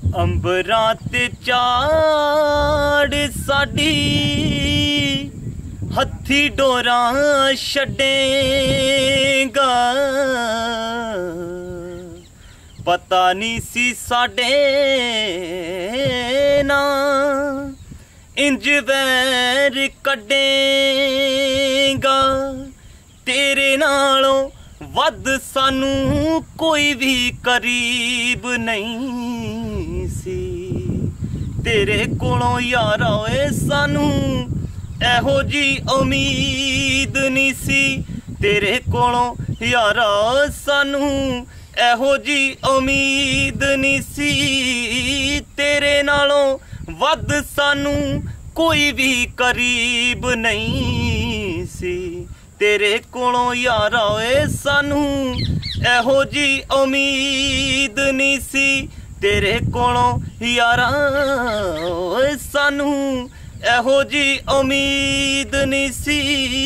अंबरां ते चाड़ साडी हथी डोरां छड्डेगा। पता नहीं सी साडे ना इंज वैर कड्डेगा। तेरे नालों वध सानू कोई भी करीब नहीं सी। तेरे कोलों यारा ओए सानू एहो जी उम्मीद नहीं सी। तेरे कोलों यारा सानू एहो जी उम्मीद नहीं सी। तेरे नालों वध सानू कोई भी करीब नहीं सी। तेरे कोलों यारा ओए सानू एहो जी उम्मीद नहीं सी। तेरे कोलों यारा ओए सानू एहो जी उम्मीद नहीं सी।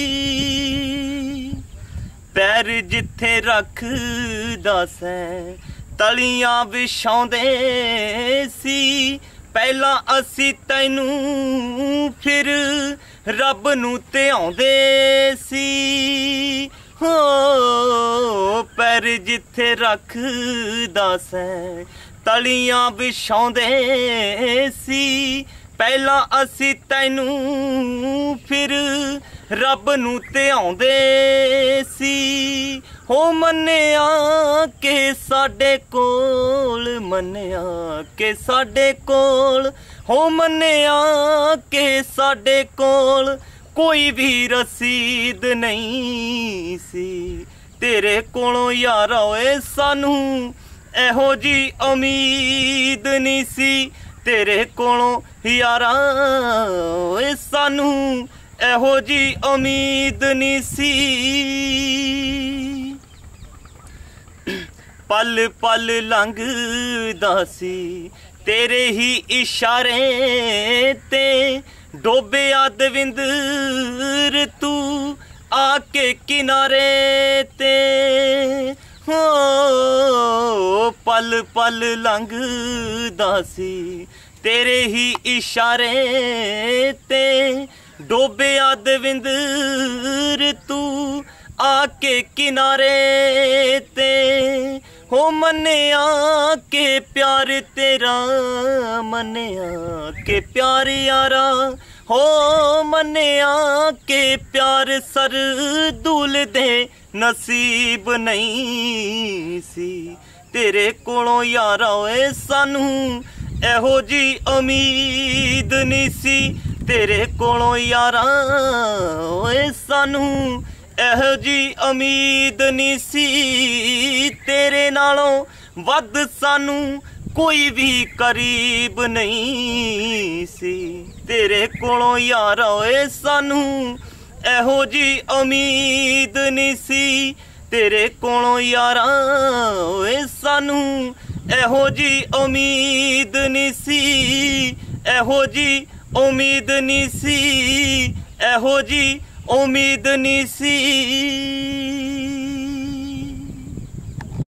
पैर जिथे रखदा सैं तलियां विछाउंदे सी। पहला असी तैनू फिर रब नू ध्याउंदे सी। हो पैर जिथे रखदा सैं तलियां विछाउंदे सी। पहला असी तैनू फिर रब नू ध्याउंदे सी। हो मन्निया के साडे कोल, मन्निया के साडे कोल, हो मन्निया के साडे कोल कोई भी रसीद नहीं सी। तेरे कोलों यारा ओए सानू एहो जी उम्मीद नहीं सी। तेरे कोलों यारा ओए सानू एहो जी उम्मीद नहीं सी। पल पल लंघदा सी तेरे ही इशारे ते। डोबिया दविंदर तू आके किनारे ते। हो पल पल लंघदा सी तेरे ही इशारे ते। डोबिया दविंदर तू आके किनारे ते। हो मन्निया के प्यार तेरा, मन्निया के प्यार यारा। हो मन्निया के प्यार सर दूल दे नसीब नहीं सी। तेरे कोलों यारा ओए सानू एहो जी उम्मीद नहीं सी। तेरे कोलों यारा ओए सानू एहो जी उम्मीद नहीं सी। तेरे नालों वध सानू कोई भी करीब नहीं सी। तेरे कोलों यारा ओए सानू एहो जी उम्मीद नहीं सी। तेरे कोलों यारा ओए सानू एहो जी उम्मीद नहीं सी। एहो जी उम्मीद नहीं सी। एहो जी उम्मीद नहीं सी।